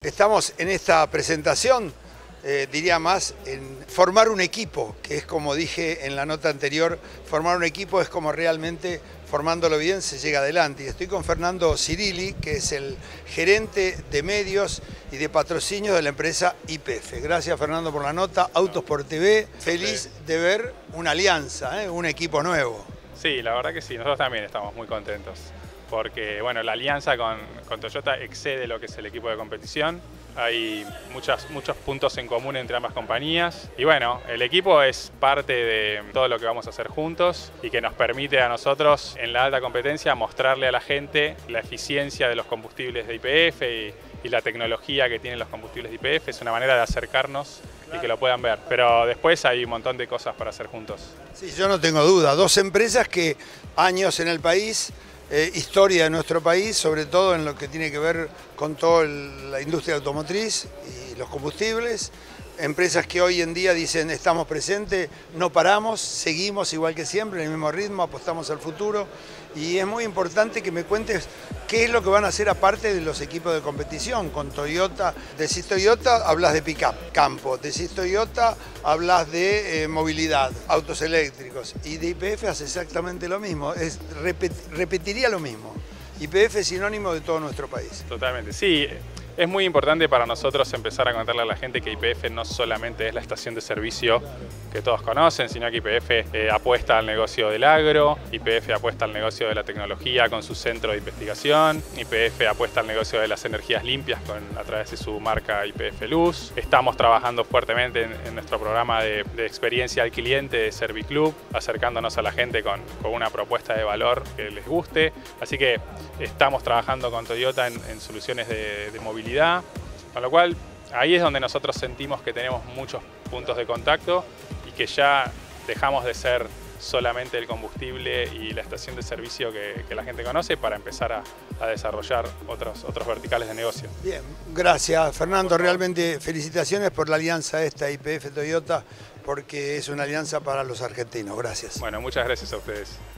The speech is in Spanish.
Estamos en esta presentación, diría más, en formar un equipo, que es como dije en la nota anterior, formar un equipo es como realmente, formándolo bien, se llega adelante. Y estoy con Fernando Cirilli, que es el gerente de medios y de patrocinio de la empresa YPF. Gracias, Fernando, por la nota. Autos por TV, feliz de ver una alianza, un equipo nuevo. Sí, la verdad que sí, nosotros también estamos muy contentos. Porque bueno, la alianza con Toyota excede lo que es el equipo de competición. Hay muchos puntos en común entre ambas compañías. Y bueno, el equipo es parte de todo lo que vamos a hacer juntos y que nos permite a nosotros, en la alta competencia, mostrarle a la gente la eficiencia de los combustibles de YPF y la tecnología que tienen los combustibles de YPF. Es una manera de acercarnos y que lo puedan ver. Pero después hay un montón de cosas para hacer juntos. Sí, yo no tengo duda. Dos empresas que años en el país, historia de nuestro país, sobre todo en lo que tiene que ver con toda la industria automotriz y los combustibles. Empresas que hoy en día dicen estamos presentes, no paramos, seguimos igual que siempre, en el mismo ritmo, apostamos al futuro. Y es muy importante que me cuentes qué es lo que van a hacer aparte de los equipos de competición. Con Toyota, decís Toyota, hablas de pick-up, campo. Decís Toyota, hablas de movilidad, autos eléctricos. Y de YPF hace exactamente lo mismo, repetiría lo mismo. YPF es sinónimo de todo nuestro país. Totalmente, sí. Es muy importante para nosotros empezar a contarle a la gente que YPF no solamente es la estación de servicio que todos conocen, sino que YPF apuesta al negocio del agro, YPF apuesta al negocio de la tecnología con su centro de investigación, YPF apuesta al negocio de las energías limpias a través de su marca YPF Luz. Estamos trabajando fuertemente en nuestro programa de experiencia al cliente de Serviclub, acercándonos a la gente con una propuesta de valor que les guste. Así que estamos trabajando con Toyota en soluciones de movilidad. Con lo cual, ahí es donde nosotros sentimos que tenemos muchos puntos de contacto y que ya dejamos de ser solamente el combustible y la estación de servicio que la gente conoce para empezar a desarrollar otros verticales de negocio. Bien, gracias Fernando, realmente felicitaciones por la alianza esta YPF-Toyota, porque es una alianza para los argentinos. Gracias. Bueno, muchas gracias a ustedes.